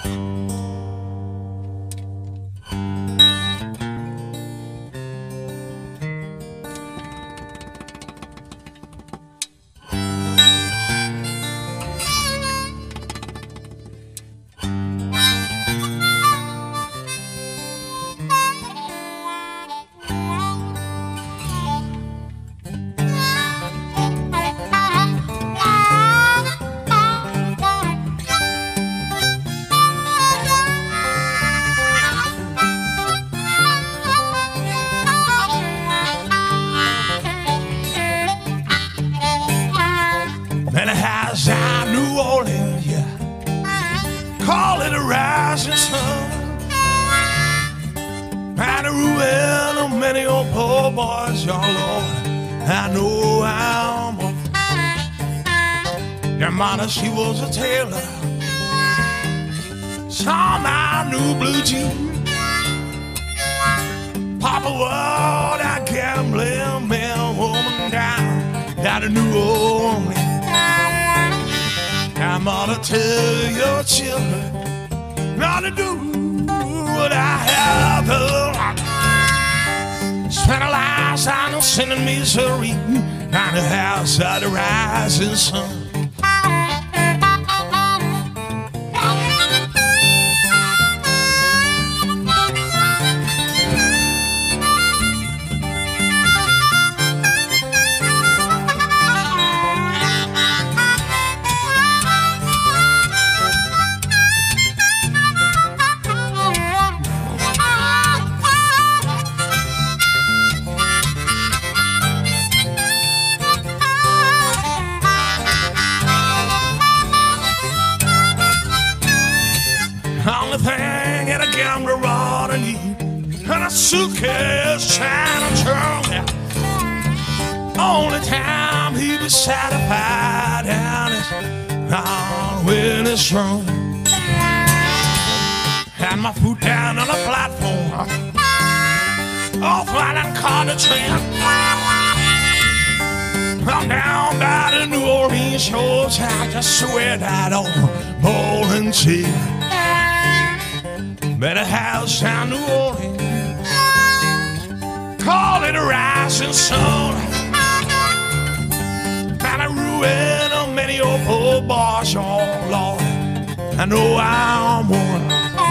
And the house out New Orleans, yeah, call it a rising sun. And a ruin of many old poor boys, your Lord, I know I'm on. Your mother, she was a tailor, some I knew blue jeans. Papa was a gambling man, woman down to New Orleans. I'm gonna tell your children not to do what I have done. Spent a lifetime of sin and misery, down the house of the rising sun. Only thing that a gambler ought to need, and a suitcase, China trunk. Only time he be satisfied down is on when it's strong. And my foot down on the platform, off while I'm caught a train. I'm down by the New Orleans shores, I just swear that old bowling chair. Better house down New Orleans, call it a rising sun. And a ruin of many old poor boys, oh Lord, I know I'm one.